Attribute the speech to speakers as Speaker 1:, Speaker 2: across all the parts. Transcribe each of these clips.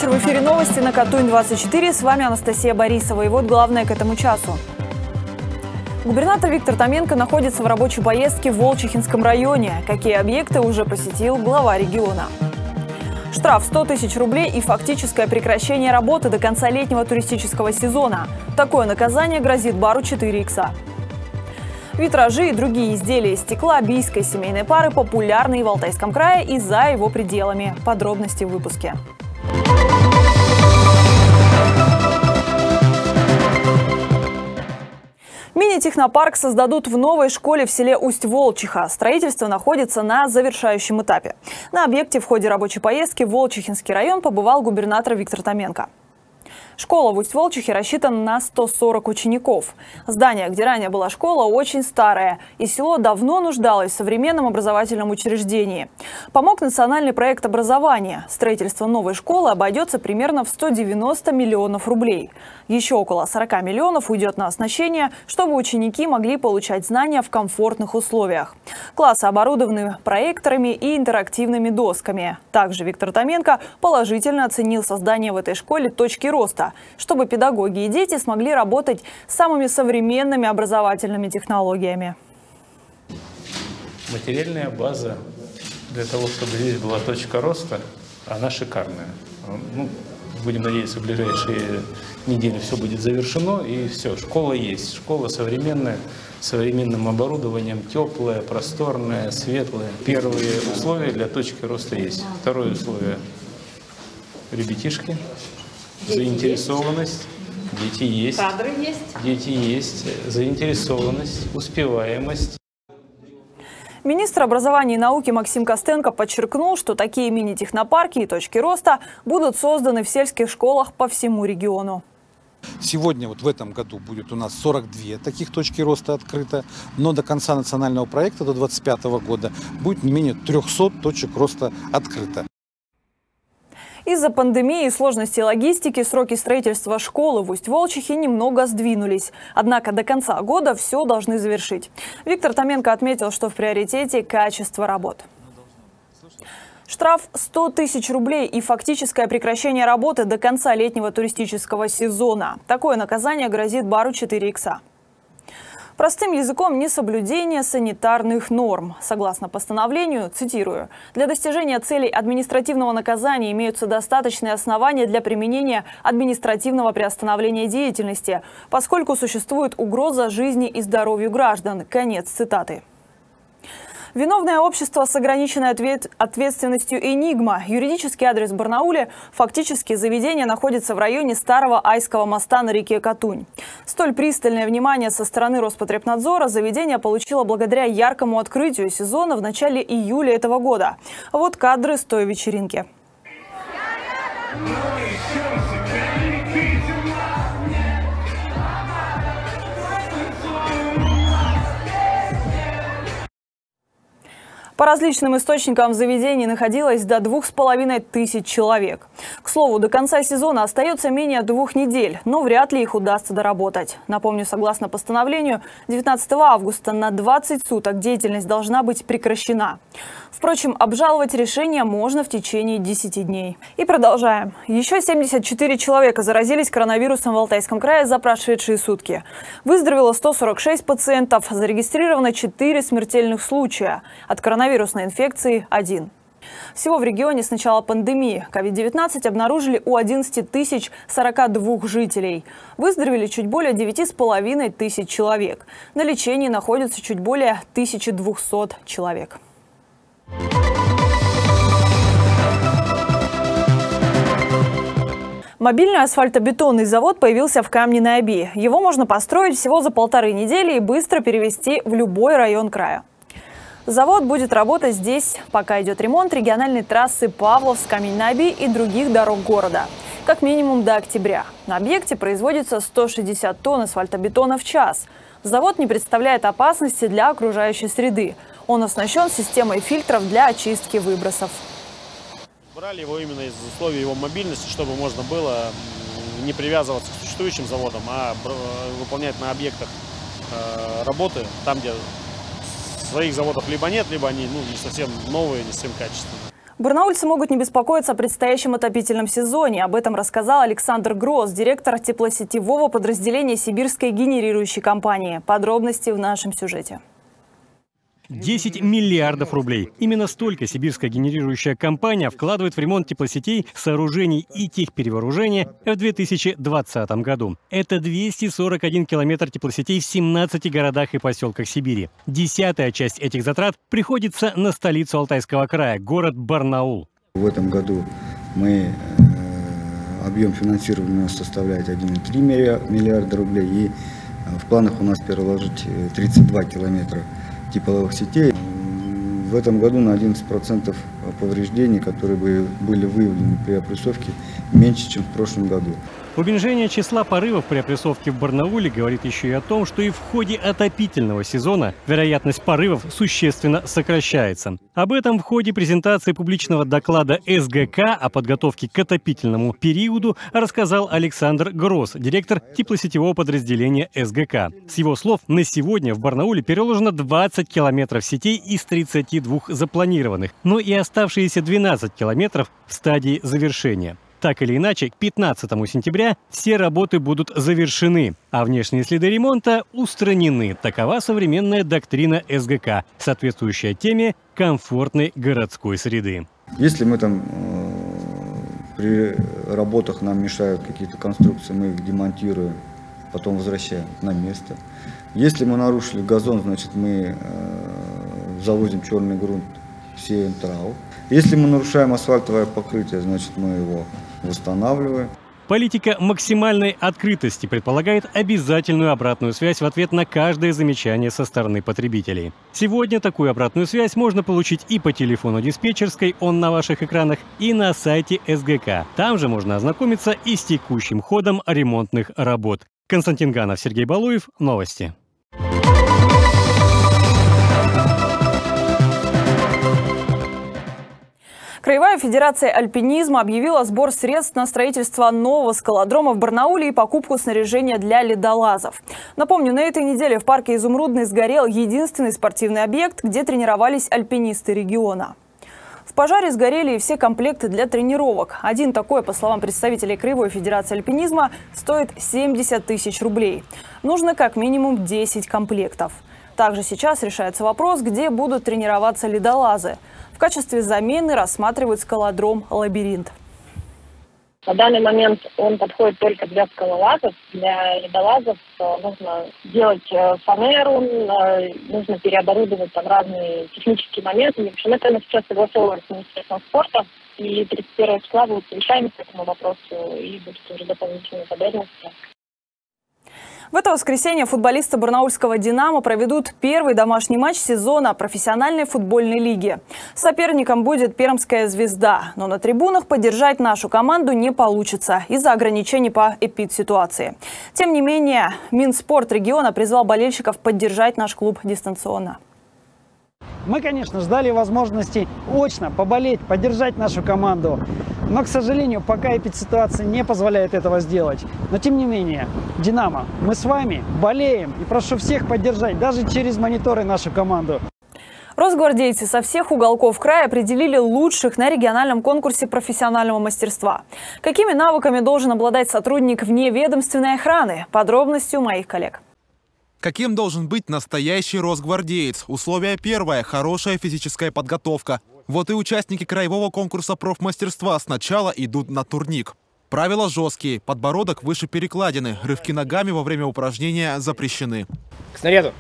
Speaker 1: вечер. В эфире новости на Катунь-24. С вами Анастасия Борисова. И вот главное к этому часу. Губернатор Виктор Томенко находится в рабочей поездке в Волчихинском районе. Какие объекты уже посетил глава региона? Штраф 100 тысяч рублей и фактическое прекращение работы до конца летнего туристического сезона. Такое наказание грозит бару 4 икса. Витражи и другие изделия из стекла бийской семейной пары популярны и в Алтайском крае, и за его пределами. Подробности в выпуске. Мини-технопарк создадут в новой школе в селе Усть-Волчиха. Строительство находится на завершающем этапе. На объекте в ходе рабочей поездки в Волчихинский район побывал губернатор Виктор Томенко. Школа в Усть-Волчихе рассчитана на 140 учеников. Здание, где ранее была школа, очень старое, и село давно нуждалось в современном образовательном учреждении. Помог национальный проект образования. Строительство новой школы обойдется примерно в 190 миллионов рублей. Еще около 40 миллионов уйдет на оснащение, чтобы ученики могли получать знания в комфортных условиях. Классы оборудованы проекторами и интерактивными досками. Также Виктор Томенко положительно оценил создание в этой школе точки роста, чтобы педагоги и дети смогли работать с самыми современными образовательными технологиями.
Speaker 2: Материальная база для того, чтобы здесь была точка роста, она шикарная. Будем надеяться, в ближайшие недели все будет завершено, и все, школа есть. Школа современная, с современным оборудованием, теплая, просторная, светлая. Первые условия для точки роста есть. Второе условие – ребятишки. Заинтересованность, дети есть,
Speaker 3: кадры есть,
Speaker 2: дети есть, заинтересованность, успеваемость.
Speaker 1: Министр образования и науки Максим Костенко подчеркнул, что такие мини-технопарки и точки роста будут созданы в сельских школах по всему региону.
Speaker 4: Сегодня, в этом году, будет у нас 42 таких точки роста открыто, но до конца национального проекта, до 2025 года, будет не менее 300 точек роста открыто.
Speaker 1: Из-за пандемии и сложности логистики сроки строительства школы в Усть-Волчихе немного сдвинулись. Однако до конца года все должны завершить. Виктор Томенко отметил, что в приоритете качество работ. Штраф 100 тысяч рублей и фактическое прекращение работы до конца летнего туристического сезона. Такое наказание грозит бару 4 икса. Простым языком, несоблюдение санитарных норм. Согласно постановлению, цитирую, «Для достижения целей административного наказания имеются достаточные основания для применения административного приостановления деятельности, поскольку существует угроза жизни и здоровью граждан». Конец цитаты. Виновное общество с ограниченной ответственностью «Энигма». Юридический адрес в Барнауле. Фактически заведение находится в районе старого Айского моста на реке Катунь. Столь пристальное внимание со стороны Роспотребнадзора заведение получило благодаря яркому открытию сезона в начале июля этого года. Вот кадры с той вечеринки. По различным источникам в заведении находилось до 2500 человек. К слову, до конца сезона остается менее 2 недель, но вряд ли их удастся доработать. Напомню, согласно постановлению, 19 августа на 20 суток деятельность должна быть прекращена. Впрочем, обжаловать решение можно в течение 10 дней. И продолжаем. Еще 74 человека заразились коронавирусом в Алтайском крае за прошедшие сутки. Выздоровело 146 пациентов, зарегистрировано 4 смертельных случая. От коронавирусной инфекции 1. Всего в регионе с начала пандемии COVID-19 обнаружили у 11 042 жителей. Выздоровели чуть более 9,5 тысяч человек. На лечении находится чуть более 1200 человек. Мобильный асфальтобетонный завод появился в Камне-на-Оби. Его можно построить всего за 1,5 недели и быстро перевести в любой район края. Завод будет работать здесь, пока идет ремонт региональной трассы Павловск-Камень-на-Оби и других дорог города. Как минимум до октября. На объекте производится 160 тонн асфальтобетона в час. Завод не представляет опасности для окружающей среды. Он оснащен системой фильтров для очистки выбросов.
Speaker 5: Брали его именно из условий его мобильности, чтобы можно было не привязываться к существующим заводам, а выполнять на объектах работы, там, где своих заводов либо нет, либо они не совсем новые, не совсем качественные.
Speaker 1: Барнаульцы могут не беспокоиться о предстоящем отопительном сезоне. Об этом рассказал Александр Гросс, директор теплосетевого подразделения Сибирской генерирующей компании. Подробности в нашем сюжете.
Speaker 3: 10 миллиардов рублей. Именно столько сибирская генерирующая компания вкладывает в ремонт теплосетей, сооружений и техперевооружения в 2020 году. Это 241 километр теплосетей в 17 городах и поселках Сибири. 10-я часть этих затрат приходится на столицу Алтайского края, город Барнаул.
Speaker 6: В этом году объем финансирования у нас составляет 1,3 миллиарда рублей. И в планах у нас переложить 32 километра тепловых сетей. В этом году на 11% повреждений, которые были выявлены при опрессовке, меньше, чем в прошлом году.
Speaker 3: Уменьшение числа порывов при опрессовке в Барнауле говорит еще и о том, что и в ходе отопительного сезона вероятность порывов существенно сокращается. Об этом в ходе презентации публичного доклада СГК о подготовке к отопительному периоду рассказал Александр Гросс, директор теплосетевого подразделения СГК. С его слов, на сегодня в Барнауле переложено 20 километров сетей из 32 запланированных, но и оставшиеся 12 километров в стадии завершения. Так или иначе, к 15 сентября все работы будут завершены, а внешние следы ремонта устранены. Такова современная доктрина СГК, соответствующая теме комфортной городской среды.
Speaker 6: Если мы при работах нам мешают какие-то конструкции, мы их демонтируем, потом возвращаем на место. Если мы нарушили газон, значит мы завозим черный грунт, сеем траву. Если мы нарушаем асфальтовое покрытие, значит мы его восстанавливаем.
Speaker 3: Политика максимальной открытости предполагает обязательную обратную связь в ответ на каждое замечание со стороны потребителей. Сегодня такую обратную связь можно получить и по телефону диспетчерской, он на ваших экранах, и на сайте СГК. Там же можно ознакомиться и с текущим ходом ремонтных работ. Константин Ганов, Сергей Балуев. Новости.
Speaker 1: Краевая федерация альпинизма объявила сбор средств на строительство нового скалодрома в Барнауле и покупку снаряжения для ледолазов. Напомню, на этой неделе в парке Изумрудный сгорел единственный спортивный объект, где тренировались альпинисты региона. В пожаре сгорели и все комплекты для тренировок. Один такой, по словам представителей Краевой федерации альпинизма, стоит 70 тысяч рублей. Нужно как минимум 10 комплектов. Также сейчас решается вопрос, где будут тренироваться ледолазы. В качестве замены рассматривают скалодром «Лабиринт».
Speaker 7: На данный момент он подходит только для скалолазов. Для ледолазов нужно делать фанеру, нужно переоборудовать там разные технические моменты. В общем, это мы сейчас согласовываем с Министерством спорта. И 31 числа будут совещания по этому вопросу и будут уже дополнительные подробности.
Speaker 1: В это воскресенье футболисты барнаульского «Динамо» проведут первый домашний матч сезона профессиональной футбольной лиги. Соперником будет пермская «Звезда». Но на трибунах поддержать нашу команду не получится из-за ограничений по эпидситуации. Тем не менее, Минспорт региона призвал болельщиков поддержать наш клуб дистанционно.
Speaker 8: Мы, конечно, ждали возможности очно поболеть, поддержать нашу команду. Но, к сожалению, пока эпидситуация не позволяет этого сделать. Но, тем не менее, «Динамо», мы с вами болеем и прошу всех поддержать, даже через мониторы, нашу команду.
Speaker 1: Росгвардейцы со всех уголков края определили лучших на региональном конкурсе профессионального мастерства. Какими навыками должен обладать сотрудник вневедомственной охраны? Подробности у моих коллег.
Speaker 9: Каким должен быть настоящий росгвардеец? Условие первое – хорошая физическая подготовка. Вот и участники краевого конкурса профмастерства сначала идут на турник. Правила жесткие. Подбородок выше перекладины. Рывки ногами во время упражнения запрещены.
Speaker 10: К снаряду.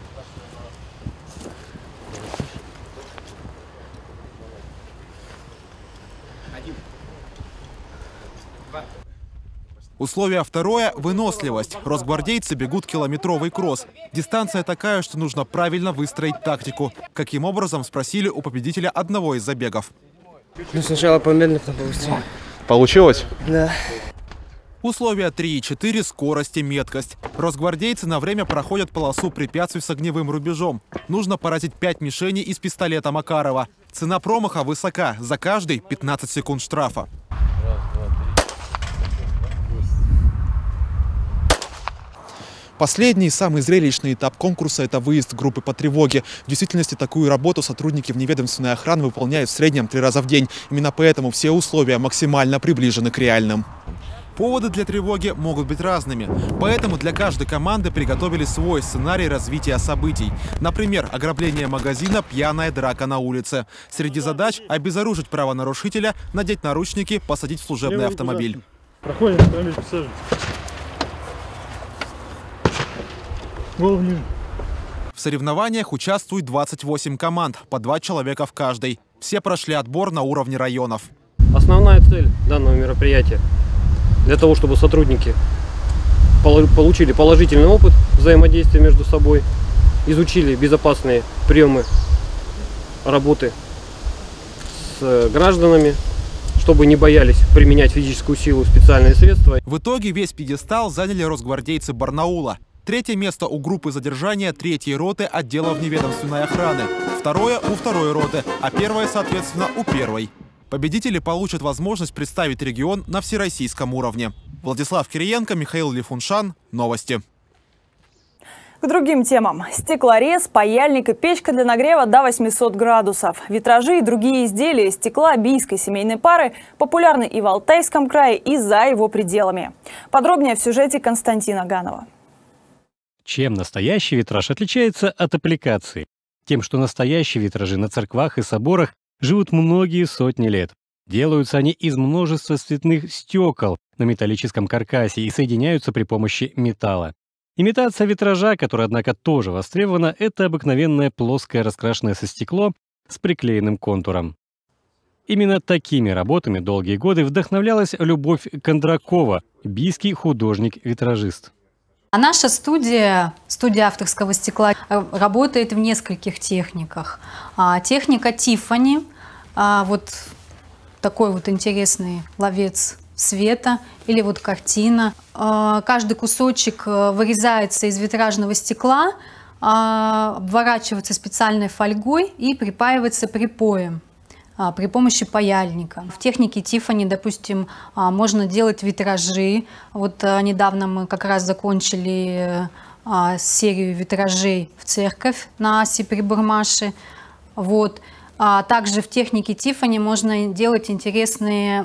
Speaker 9: Условие второе – выносливость. Росгвардейцы бегут километровый кросс. Дистанция такая, что нужно правильно выстроить тактику. Каким образом, спросили у победителя одного из забегов.
Speaker 10: Ну, сначала помедленно, потом побыстрее.
Speaker 9: Получилось?
Speaker 10: Да.
Speaker 9: Условия 3 и 4 – скорость и меткость. Росгвардейцы на время проходят полосу препятствий с огневым рубежом. Нужно поразить 5 мишеней из пистолета Макарова. Цена промаха высока. За каждый 15 секунд штрафа. Последний, самый зрелищный этап конкурса – это выезд группы по тревоге. В действительности такую работу сотрудники вневедомственной охраны выполняют в среднем 3 раза в день. Именно поэтому все условия максимально приближены к реальным. Поводы для тревоги могут быть разными. Поэтому для каждой команды приготовили свой сценарий развития событий. Например, ограбление магазина, пьяная драка на улице. Среди задач – обезоружить правонарушителя, надеть наручники, посадить в служебный автомобиль.
Speaker 11: Проходим, автомобиль, присаживайтесь. Голову ниже.
Speaker 9: В соревнованиях участвуют 28 команд, по 2 человека в каждой. Все прошли отбор на уровне районов.
Speaker 10: Основная цель данного мероприятия для того, чтобы сотрудники получили положительный опыт взаимодействия между собой, изучили безопасные приемы работы с гражданами, чтобы не боялись применять физическую силу, специальные средства.
Speaker 9: В итоге весь пьедестал заняли росгвардейцы Барнаула. 3-е место у группы задержания 3-й роты отдела вневедомственной охраны, 2-е у 2-й роты, а 1-е, соответственно, у 1-й. Победители получат возможность представить регион на всероссийском уровне. Владислав Кириенко, Михаил Лифуншан. Новости.
Speaker 1: К другим темам. Стеклорез, паяльник и печка для нагрева до 800 градусов. Витражи и другие изделия из стекла бийской семейной пары популярны и в Алтайском крае, и за его пределами. Подробнее в сюжете Константина Ганова.
Speaker 3: Чем настоящий витраж отличается от аппликации? Тем, что настоящие витражи на церквах и соборах живут многие сотни лет. Делаются они из множества цветных стекол на металлическом каркасе и соединяются при помощи металла. Имитация витража, которая, однако, тоже востребована, это обыкновенное плоское раскрашенное со стекло с приклеенным контуром. Именно такими работами долгие годы вдохновлялась Любовь Кондракова, бийский художник-витражист.
Speaker 12: А наша студия авторского стекла, работает в нескольких техниках. Техника Тиффани, вот такой вот интересный ловец света или вот картина. Каждый кусочек вырезается из витражного стекла, обворачивается специальной фольгой и припаивается припоем при помощи паяльника. В технике Тиффани, допустим, можно делать витражи. Вот недавно мы как раз закончили серию витражей в церковь на Асе при Бурмаше. Вот. Также в технике Тиффани можно делать интересные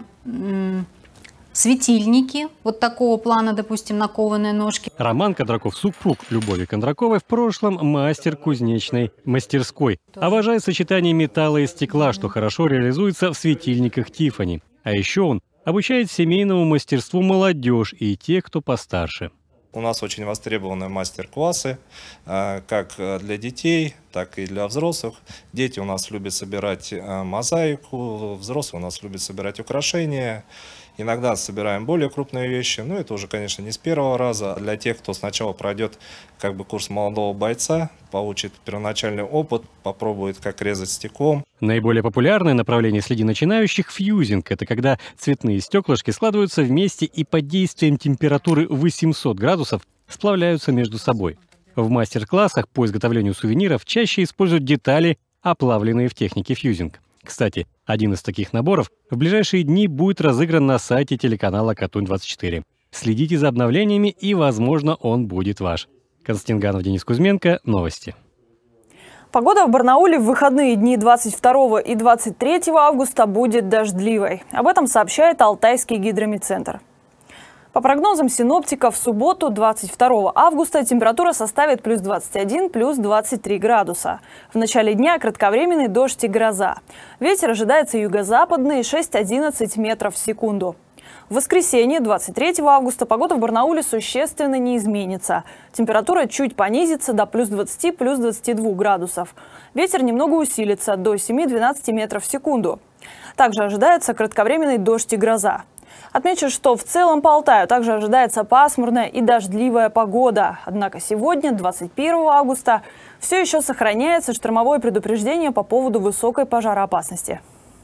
Speaker 12: светильники вот такого плана, допустим, на кованые ножки.
Speaker 3: Роман Кондраков, супруг Любови Кондраковой, в прошлом мастер кузнечной мастерской. Обожает сочетание металла и стекла, что хорошо реализуется в светильниках Тиффани. А еще он обучает семейному мастерству молодежь и тех, кто постарше.
Speaker 13: У нас очень востребованы мастер-классы, как для детей, так и для взрослых. Дети у нас любят собирать мозаику, взрослые у нас любят собирать украшения. Иногда собираем более крупные вещи, но это уже, конечно, не с первого раза. Для тех, кто сначала пройдет курс молодого бойца, получит первоначальный опыт, попробует, как резать стеклом.
Speaker 3: Наиболее популярное направление среди начинающих – фьюзинг. Это когда цветные стеклышки складываются вместе и под действием температуры 800 градусов сплавляются между собой. В мастер-классах по изготовлению сувениров чаще используют детали, оплавленные в технике фьюзинг. Кстати, один из таких наборов в ближайшие дни будет разыгран на сайте телеканала Катунь-24. Следите за обновлениями, и, возможно, он будет ваш. Константин Ганов, Денис Кузьменко. Новости.
Speaker 1: Погода в Барнауле в выходные дни 22 и 23 августа будет дождливой. Об этом сообщает Алтайский гидрометцентр. По прогнозам синоптиков, в субботу, 22 августа, температура составит плюс 21, плюс 23 градуса. В начале дня кратковременный дождь и гроза. Ветер ожидается юго-западный 6-11 метров в секунду. В воскресенье, 23 августа, погода в Барнауле существенно не изменится. Температура чуть понизится до плюс 20, плюс 22 градусов. Ветер немного усилится до 7-12 метров в секунду. Также ожидается кратковременный дождь и гроза. Отмечу, что в целом по Алтаю также ожидается пасмурная и дождливая погода. Однако сегодня, 21 августа, все еще сохраняется штормовое предупреждение по поводу высокой пожароопасности.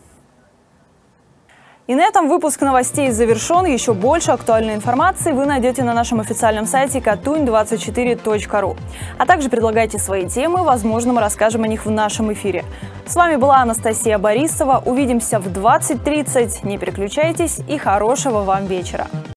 Speaker 1: И на этом выпуск новостей завершен. Еще больше актуальной информации вы найдете на нашем официальном сайте katuny24.ru. А также предлагайте свои темы, возможно, мы расскажем о них в нашем эфире. С вами была Анастасия Борисова. Увидимся в 20:30. Не переключайтесь и хорошего вам вечера.